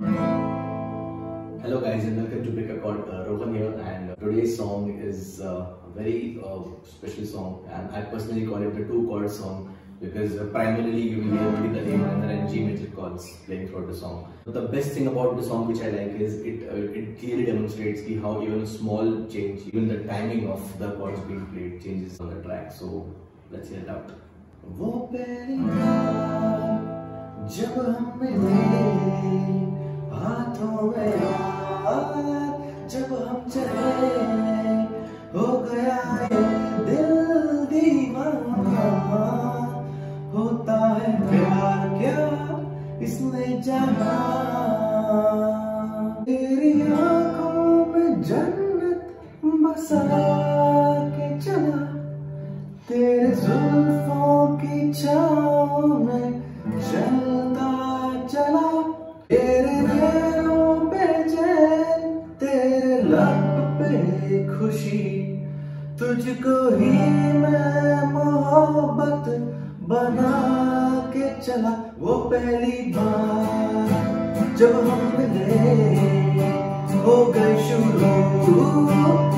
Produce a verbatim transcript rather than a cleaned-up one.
Hello guys and welcome to Pick a Chord. Uh, Rohan here, and uh, today's song is uh, a very uh, special song, and I personally call it the two chord song because uh, primarily you will hear only the A minor and G major chords playing throughout the song. But the best thing about the song which I like is it uh, it clearly demonstrates ki how even a small change, even the timing of the chords being played changes on the track. So let's hear it out. वो पहली बार जब हम मिले हाथों में हाथ जब हम चले हो गया ये दिल दीवाना होता है प्यार क्या इसने जाना तेरी आंखों में जन्नत बसा के चला तेरे जुल्फों की छाँव में चलता चला तेरे नैनों पे चैन तेरे लब पे खुशी तुझको ही मैं मोहब्बत बना के चला वो पहली बार जब हम मिले हो गए शुरू